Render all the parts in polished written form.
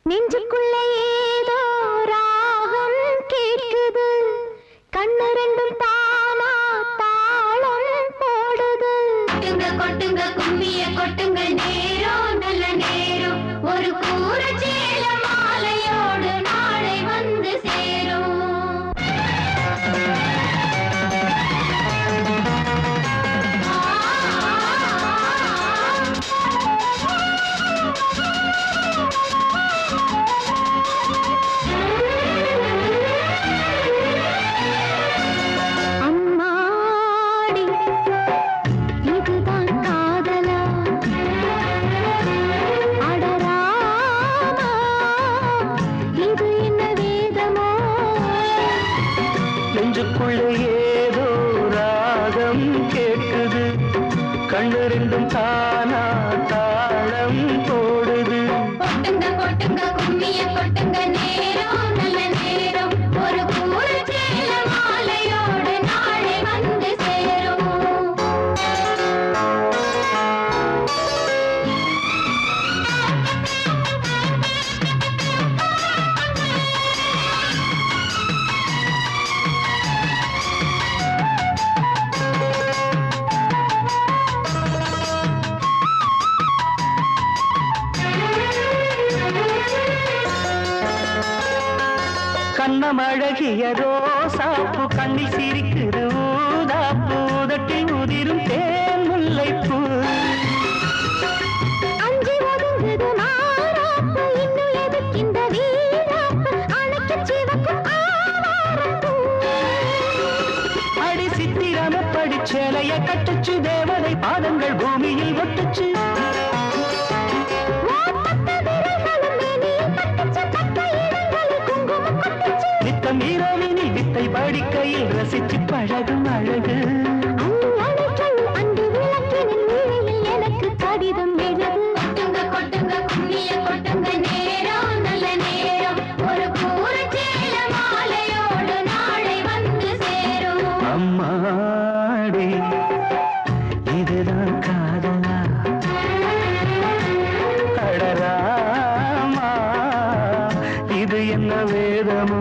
நெஞ்சுக்குள்ள ஏதோ ராகம் கேட்குது, கண்ணு ரெண்டும் தானா தாளம் போடுது. கொட்டுங்க கொட்டுங்க கும்மிய கொட்டுங்க, நேரம் நல்ல நேரம், ஒரு கூற சேல மாலையோடு நாளை வந்து சேரும். ஏதோ ராகம் கேட்குது, கண்ணு ரெண்டும் தானா தாளம் போடுது. கொட்டுங்க கொட்டுங்க கும்மிய கொட்டுங்க, நேரம் நல்ல நேரம், ஒரு கூற சேல மாலையோடு நாளை வந்து சேரும். கண்ணமழகிய ரோசாப்பு கண்ணில் சிரிக்குது ஊதாப்பு, உதட்டில் உதிரும் தேன் முல்லைப்பூ. அஞ்சி ஒதுங்குது மாறாப்பு, இன்னும் எதுக்கிந்த வீராப்பு, அணைக்கு சிவக்கும் ஆவாரப்பூ. அடி சித்திரம படிச்சேலைய கட்டுச்சு, தேவதை பாதங்கள் பூமியில் ஒட்டுச்சு. இரவினில் வித்தை படிக்கையில் ரசிச்சு பழகும் அழகு. அன்று விளக்கினில் வீழில் எனக்கு கடிதம் எழுது. கொட்டுங்க கொட்டுங்க கும்மிய கொட்டுங்க, நேரம் நல்ல நேரம், ஒரு கூற சேல மாலையோடு நாளை வந்து சேரும். அம்மாடி இதுதான் காதலா, அடராமா இது என்ன வேதமோ.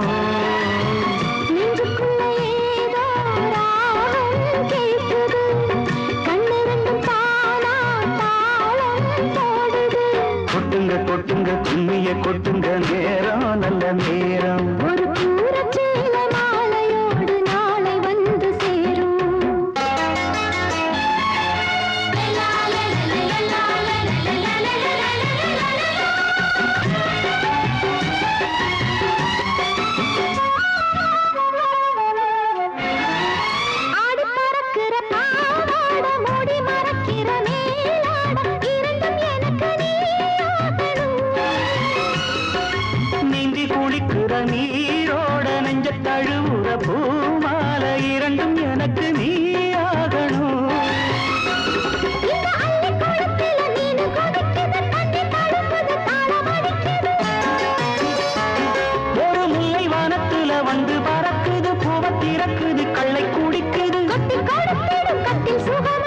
கொட்டுங்க கும்மிய கொட்டுங்க, நேரம் நல்ல நேரம், ஒரு கூற சேல மாலையோடு நாளை வந்து சேரும். ஆடி பறக்கிற பாவாட, மூடி மறக்கிற மேலாட, இரண்டும் எனக்கு நீந்தி குளிக்கிற நீரோட நெஞ்ச தழுவுற பூமால, இரண்டும் எனக்கு நீ ஆகணும். ஒரு முல்லை வானத்துல வந்து பறக்குது, பூவ திறக்குது, கள்ளை குடிக்குது. கட்டி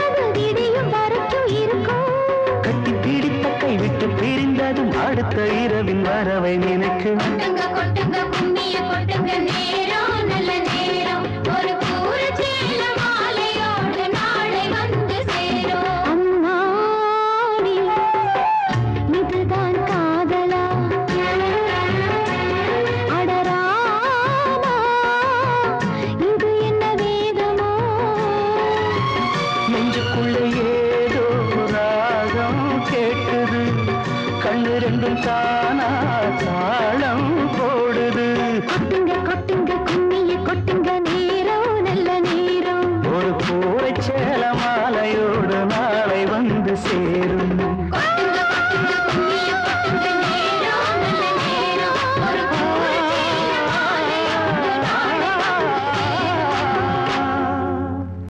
பிடித்த கை விட்டு பிரிந்ததும் அடுத்த இரவின் வரவை நினைக்கும். கொட்டுங்க கொட்டுங்க கும்மிய கொட்டுங்க, நேரம் நல்ல நேரம், ஒரு கூற சேல மாலையோடு நாளை வந்து சேரும். அம்மாடி இதுதான் காதலா, அடராமா இது என்ன வேதமோ. நெஞ்சுக்குள்ள ஏதோ ராகம் கேட்குது, கண்ணு ரெண்டும் தானா தாளம் போடுது. கொட்டுங்க கொட்டுங்க கும்மிய கொட்டுங்க, நேரம் நல்ல நேரம், ஒரு கூரை சேல மாலையோடு நாளை வந்து சேரும்.